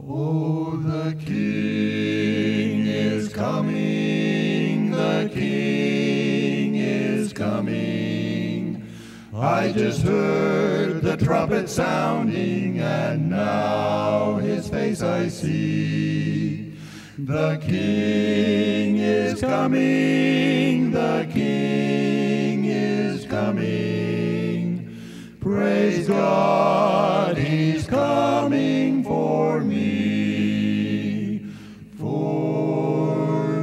Oh, the King is coming, the King is coming. I just heard the trumpet sounding, and now his face I see. The King is coming, the King is coming. Praise God, he's coming for me, for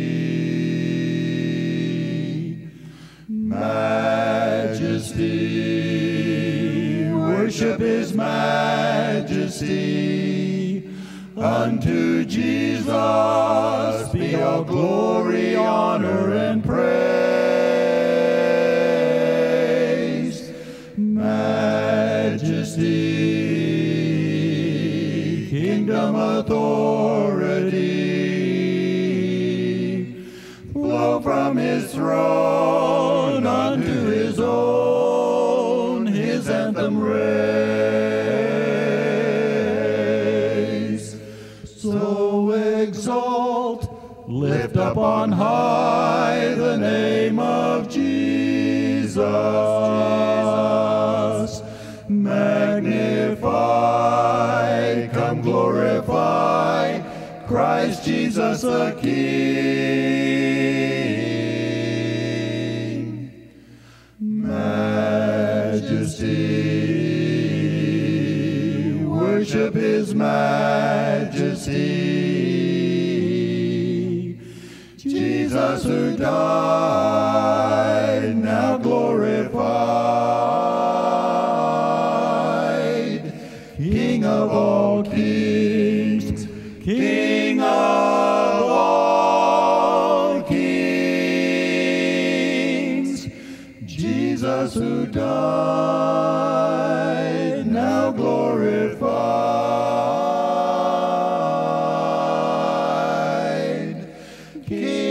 me. Majesty, worship his majesty. Unto Jesus be all glory, honor, and praise. Majesty, kingdom authority, flow from his throne unto his own, his anthem raise. So exalt, lift up on high the name of Jesus. Magnify, come glorify Christ Jesus the King. Majesty, worship his majesty. Jesus who died, now glorified. King of all kings, King of all kings. Jesus who died, now glorified. King